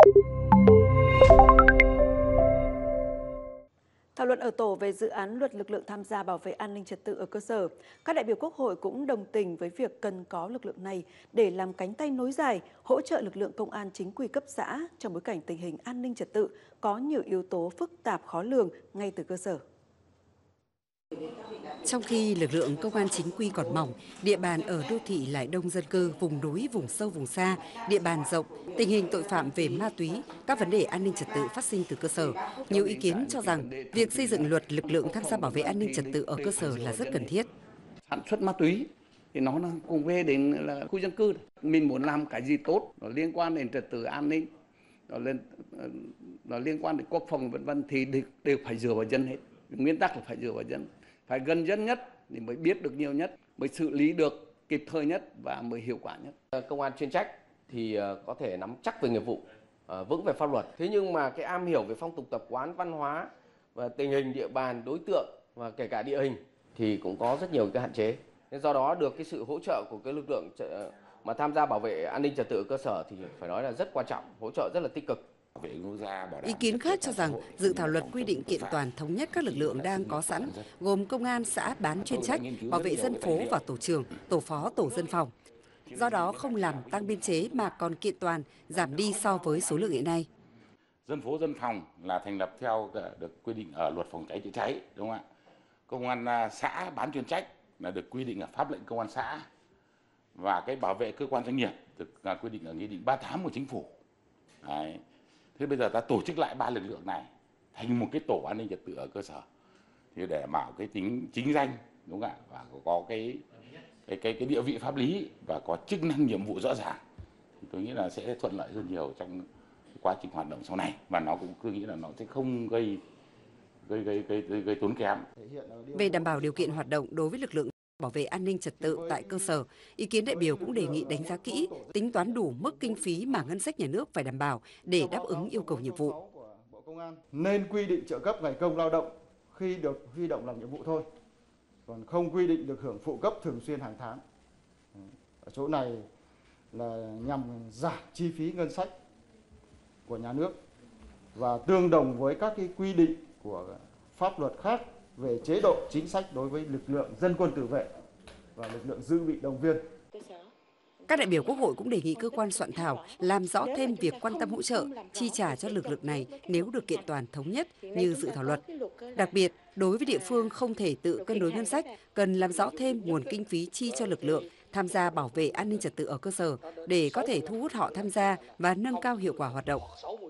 Thảo luận ở tổ về dự án luật lực lượng tham gia bảo vệ an ninh trật tự ở cơ sở, các đại biểu Quốc hội cũng đồng tình với việc cần có lực lượng này để làm cánh tay nối dài, hỗ trợ lực lượng công an chính quy cấp xã trong bối cảnh tình hình an ninh trật tự có nhiều yếu tố phức tạp khó lường ngay từ cơ sở. Trong khi lực lượng công an chính quy còn mỏng, địa bàn ở đô thị lại đông dân cư, vùng núi, vùng sâu, vùng xa, địa bàn rộng, tình hình tội phạm về ma túy, các vấn đề an ninh trật tự phát sinh từ cơ sở. Nhiều ý kiến cho rằng việc xây dựng luật lực lượng tham gia bảo vệ an ninh trật tự ở cơ sở là rất cần thiết. Sản xuất ma túy thì nó cùng về đến là khu dân cư. Mình muốn làm cái gì tốt, nó liên quan đến trật tự an ninh, nó liên quan đến quốc phòng vân vân thì đều phải dựa vào dân hết. Nguyên tắc là phải dựa vào dân, phải gần dân nhất thì mới biết được nhiều nhất, mới xử lý được kịp thời nhất và mới hiệu quả nhất. Công an chuyên trách thì có thể nắm chắc về nghiệp vụ, vững về pháp luật. Thế nhưng mà cái am hiểu về phong tục tập quán, văn hóa và tình hình địa bàn, đối tượng và kể cả địa hình thì cũng có rất nhiều cái hạn chế. Nên do đó được cái sự hỗ trợ của cái lực lượng mà tham gia bảo vệ an ninh trật tự ở cơ sở thì phải nói là rất quan trọng, hỗ trợ rất là tích cực. Ý kiến khác cho rằng dự thảo luật quy định kiện toàn thống nhất các lực lượng đang có sẵn, gồm công an xã bán chuyên trách, bảo vệ dân phố và tổ trưởng, tổ phó tổ dân phòng. Do đó không làm tăng biên chế mà còn kiện toàn, giảm đi so với số lượng hiện nay. Dân phố dân phòng là thành lập theo được quy định ở luật phòng cháy chữa cháy, đúng không ạ? Công an xã bán chuyên trách là được quy định ở pháp lệnh công an xã, và cái bảo vệ cơ quan doanh nghiệp được quy định ở nghị định 38 của chính phủ. Đấy. Thế bây giờ ta tổ chức lại ba lực lượng này thành một cái tổ an ninh trật tự ở cơ sở thì để đảm bảo cái tính chính danh, đúng không ạ, và có cái địa vị pháp lý và có chức năng nhiệm vụ rõ ràng, thì tôi nghĩ là sẽ thuận lợi hơn nhiều trong quá trình hoạt động sau này, và nó cũng cứ nghĩ là nó sẽ không gây tốn kém. Về đảm bảo điều kiện hoạt động đối với lực lượng bảo vệ an ninh trật tự tại cơ sở, ý kiến đại biểu cũng đề nghị đánh giá kỹ, tính toán đủ mức kinh phí mà ngân sách nhà nước phải đảm bảo để đáp ứng yêu cầu nhiệm vụ. Nên quy định trợ cấp ngày công lao động khi được huy động làm nhiệm vụ thôi, còn không quy định được hưởng phụ cấp thường xuyên hàng tháng. Ở chỗ này là nhằm giảm chi phí ngân sách của nhà nước và tương đồng với các cái quy định của pháp luật khác về chế độ chính sách đối với lực lượng dân quân tự vệ và lực lượng dự bị động viên. Các đại biểu Quốc hội cũng đề nghị cơ quan soạn thảo làm rõ thêm việc quan tâm hỗ trợ, chi trả cho lực lượng này nếu được kiện toàn thống nhất như dự thảo luật. Đặc biệt, đối với địa phương không thể tự cân đối ngân sách, cần làm rõ thêm nguồn kinh phí chi cho lực lượng tham gia bảo vệ an ninh trật tự ở cơ sở để có thể thu hút họ tham gia và nâng cao hiệu quả hoạt động.